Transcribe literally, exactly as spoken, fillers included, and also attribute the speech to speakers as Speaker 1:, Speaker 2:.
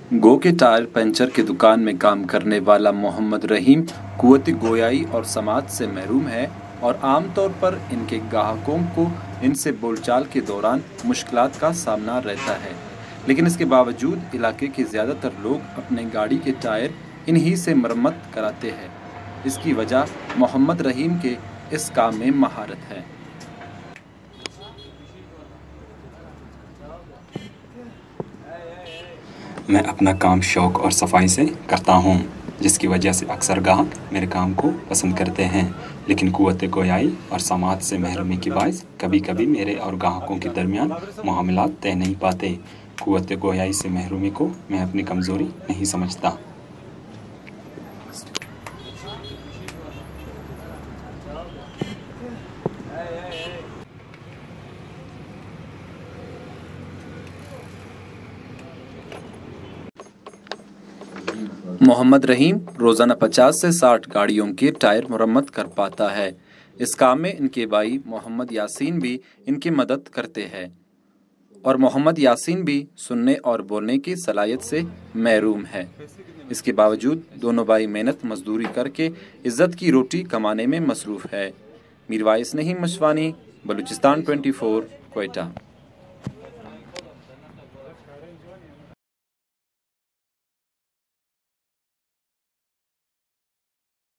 Speaker 1: गो के tyre puncture की दुकान में काम करने वाला मोहम्मद रहीम कुव्वत गोयाई और समाज से महरूम है और आमतौर पर इनके ग्राहकों को इनसे बोलचाल के दौरान मुश्किलात का सामना रहता है, लेकिन इसके बावजूद इलाके के ज़्यादातर लोग अपने गाड़ी के टायर इन्हीं से मरम्मत कराते हैं। इसकी वजह मोहम्मद रहीम के इस काम में महारत है।
Speaker 2: मैं अपना काम शौक़ और सफाई से करता हूँ, जिसकी वजह से अक्सर ग्राहक मेरे काम को पसंद करते हैं, लेकिन कुव्वत गोयाई और समाज से महरूमी की बाइस कभी कभी मेरे और ग्राहकों के दरमियान मामलात तय नहीं पाते। कुव्वत गोयाई से महरूमी को मैं अपनी कमज़ोरी नहीं समझता।
Speaker 1: मोहम्मद रहीम रोज़ाना पचास से साठ गाड़ियों के टायर मरम्मत कर पाता है। इस काम में इनके भाई मोहम्मद यासीन भी इनकी मदद करते हैं और मोहम्मद यासीन भी सुनने और बोलने की सलाहियत से महरूम है। इसके बावजूद दोनों भाई मेहनत मजदूरी करके इज्जत की रोटी कमाने में मसरूफ़ है। मीर वाइस नईम मशवानी, बलूचिस्तान चौबीस, क्वेटा।